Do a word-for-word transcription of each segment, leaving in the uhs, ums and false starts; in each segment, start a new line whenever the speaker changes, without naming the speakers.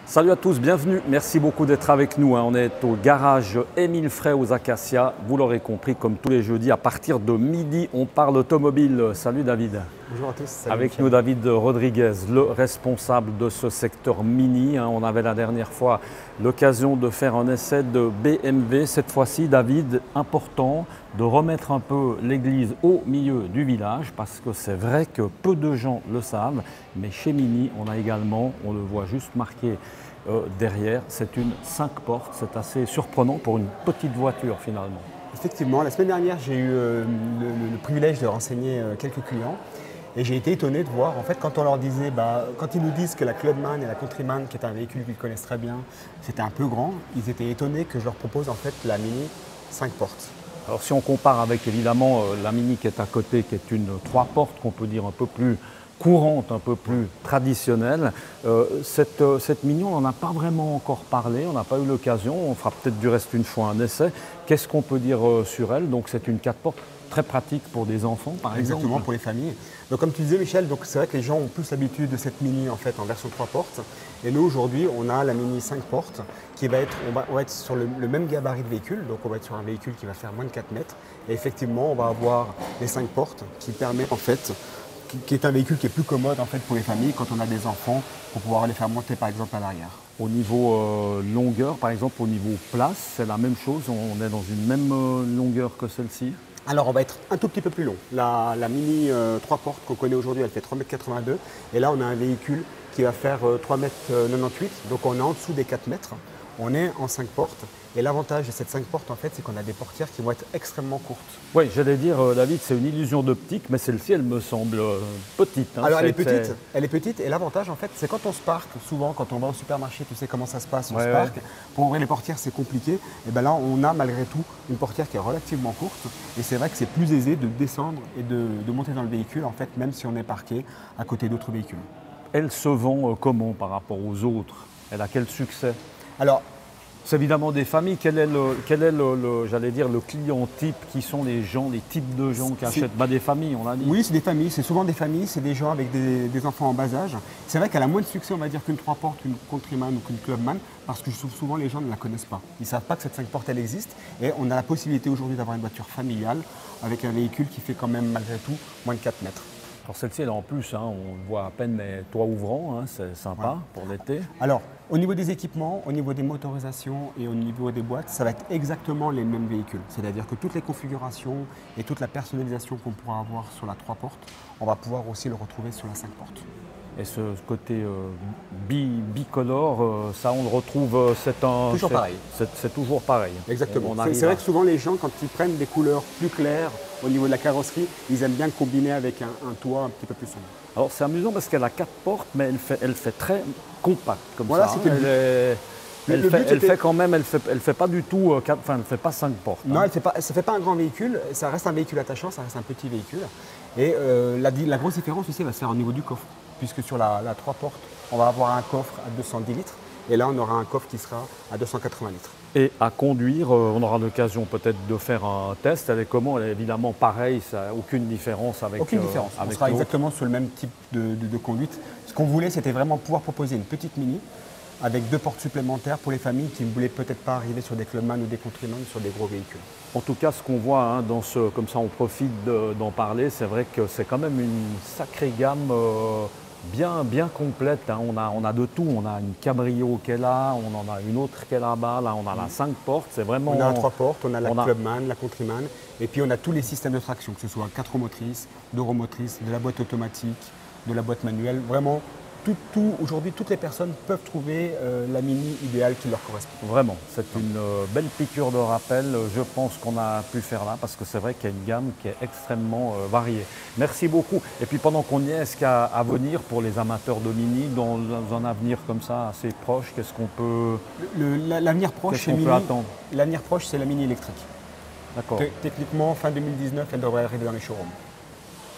Salut à tous, bienvenue. Merci beaucoup d'être avec nous. On est au garage Émile Frey aux Acacias. Vous l'aurez compris, comme tous les jeudis, à partir de midi, on parle automobile. Salut David.
Bonjour à tous. Salut
Avec
Michel.
nous David Rodriguez, le responsable de ce secteur Mini. On avait la dernière fois l'occasion de faire un essai de B M W. Cette fois-ci, David, important de remettre un peu l'église au milieu du village parce que c'est vrai que peu de gens le savent. Mais chez Mini, on a également, on le voit juste marqué euh, derrière, c'est une cinq portes. C'est assez surprenant pour une petite voiture finalement.
Effectivement, la semaine dernière, j'ai eu euh, le, le- le privilège de renseigner euh, quelques clients. Et j'ai été étonné de voir, en fait, quand on leur disait, bah, quand ils nous disent que la Clubman et la Countryman, qui est un véhicule qu'ils connaissent très bien, c'était un peu grand, ils étaient étonnés que je leur propose en fait la Mini cinq portes.
Alors si on compare avec évidemment euh, la Mini qui est à côté, qui est une trois portes qu'on peut dire un peu plus courante, un peu plus traditionnelle, euh, cette, euh, cette Mini on n'en a pas vraiment encore parlé, on n'a pas eu l'occasion, on fera peut-être du reste une fois un essai. Qu'est-ce qu'on peut dire euh, sur elle? Donc c'est une quatre portes très pratique pour des enfants par
Exactement,
exemple.
pour les familles. Donc comme tu disais Michel, donc c'est vrai que les gens ont plus l'habitude de cette Mini en fait en version trois portes. Et nous aujourd'hui on a la Mini cinq portes qui va être, on va, on va être sur le, le même gabarit de véhicule, donc on va être sur un véhicule qui va faire moins de quatre mètres. Et effectivement on va avoir les cinq portes qui permet en fait, qui, qui est un véhicule qui est plus commode en fait pour les familles quand on a des enfants pour pouvoir les faire monter par exemple à l'arrière.
Au niveau euh, longueur, par exemple au niveau place, c'est la même chose, on est dans une même euh, longueur que celle-ci.
Alors on va être un tout petit peu plus long. La, la Mini euh, trois portes qu'on connaît aujourd'hui, elle fait trois mètres quatre-vingt-deux. Et là on a un véhicule qui va faire euh, trois mètres quatre-vingt-dix-huit. Donc on est en dessous des quatre mètres. On est en cinq portes. Et l'avantage de cette cinq portes en fait, c'est qu'on a des portières qui vont être extrêmement courtes.
Oui, j'allais dire, euh, David, c'est une illusion d'optique, mais celle-ci, elle me semble euh, petite. hein.
Alors elle est
C'est-
petite,
c'est-
elle est petite et l'avantage en fait c'est quand on se parque, souvent quand on va au supermarché, tu sais comment ça se passe, on
Ouais,
se
ouais.
parque, pour ouvrir les portières c'est compliqué, et bien là on a malgré tout une portière qui est relativement courte et c'est vrai que c'est plus aisé de descendre et de, de monter dans le véhicule en fait même si on est parqué à côté d'autres véhicules.
Elle se vend euh, comment par rapport aux autres? Elle a quel succès?
Alors
C'est évidemment des familles. Quel est, le, quel est le, le- j'allais dire, le client type? Qui sont les gens, les types de gens qui
C'est-
achètent? Bah, des familles, on l'a dit.
oui c'est des familles, c'est souvent des familles, c'est des gens avec des, des enfants en bas âge. C'est vrai qu'elle a moins de succès on va dire qu'une trois portes, qu'une Countryman ou qu'une Clubman parce que souvent les gens ne la connaissent pas. Ils ne savent pas que cette cinq portes elle existe et on a la possibilité aujourd'hui d'avoir une voiture familiale avec un véhicule qui fait quand même malgré tout moins de quatre mètres.
Alors celle-ci, elle, en plus, hein, on le voit à peine, mais toit ouvrant, hein, c'est sympa
Ouais.
pour l'été.
Alors, au niveau des équipements, au niveau des motorisations et au niveau des boîtes, ça va être exactement les mêmes véhicules. C'est-à-dire que toutes les configurations et toute la personnalisation qu'on pourra avoir sur la trois portes, on va pouvoir aussi le retrouver sur la cinq portes.
Et ce côté euh, bi- bicolore, euh, ça on le retrouve, euh, c'est un...
Toujours
c'est-
pareil.
C'est c'est toujours pareil.
Exactement.
On
C'est
arrive
c'est vrai
à-
que souvent les gens, quand ils prennent des couleurs plus claires au niveau de la carrosserie, ils aiment bien combiner avec un, un toit un petit peu plus sombre.
Alors c'est amusant parce qu'elle a quatre portes, mais elle fait, elle fait très compacte comme
Voilà,
ça.
c'était le
Elle,
but.
est-
Le-
elle
le
fait,
but,
elle
c'était-
fait quand même, elle fait, elle fait pas du tout, euh, quatre- enfin elle fait pas cinq portes.
Non,
hein.
elle fait pas, ça ne fait pas un grand véhicule, ça reste un véhicule attachant, ça reste un petit véhicule. Et euh, la, di- la grosse différence aussi va se faire au niveau du coffre, puisque sur la, la trois portes, on va avoir un coffre à deux cent dix litres, et là on aura un coffre qui sera à deux cent quatre-vingts litres.
Et à conduire, euh, on aura l'occasion peut-être de faire un test. Elle est comment? Elle est évidemment pareille, ça n'a aucune différence avec
Aucune
euh,
différence, on
avec
sera
l'autre.
exactement sur le même type de, de- de conduite. Ce qu'on voulait, c'était vraiment pouvoir proposer une petite Mini avec deux portes supplémentaires pour les familles qui ne voulaient peut-être pas arriver sur des Clubman ou des Countryman sur des gros véhicules.
En tout cas, ce qu'on voit, hein, dans ce, comme ça on profite de- d'en parler, c'est vrai que c'est quand même une sacrée gamme euh, bien, bien complète. hein. On a, on a de tout. On a une cabrio qui est là, on en a une autre qui est là-bas. Là, on a la cinq portes. C'est vraiment.
On a la trois portes, on a la
on a-
Clubman, la Countryman, et puis on a tous les systèmes de traction, que ce soit quatre roues motrices, deux roues motrices, de la boîte automatique, de la boîte manuelle. Vraiment, tout, tout, aujourd'hui, toutes les personnes peuvent trouver euh, la Mini idéale qui leur correspond.
Vraiment, c'est une euh, belle piqûre de rappel, euh, je pense qu'on a pu faire là, parce que c'est vrai qu'il y a une gamme qui est extrêmement euh, variée. Merci beaucoup. Et puis pendant qu'on y est, est-ce qu'il y a à venir pour les amateurs de Mini, dans, dans un avenir comme ça, assez proche, qu'est-ce qu'on peut,
Le- la- L'avenir proche,
qu'est-ce
c'est
qu'on
Mini.
peut attendre?
L'avenir proche, c'est la Mini électrique.
D'accord.
Te- Techniquement, fin deux mille dix-neuf, elle devrait arriver dans les showrooms.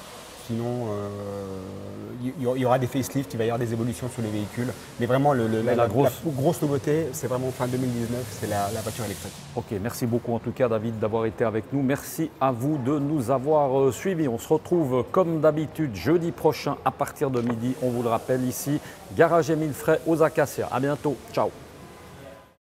sinon, il euh, y, y aura des facelifts, il va y avoir des évolutions sur les véhicules. Mais vraiment, le, le, la, la, grosse... la grosse nouveauté, c'est vraiment fin deux mille dix-neuf, c'est la, la voiture électrique.
Ok, merci beaucoup en tout cas David d'avoir été avec nous. Merci à vous de nous avoir suivis. On se retrouve comme d'habitude jeudi prochain à partir de midi. On vous le rappelle ici, Garage Émile Frey aux Acacias. À bientôt. Ciao.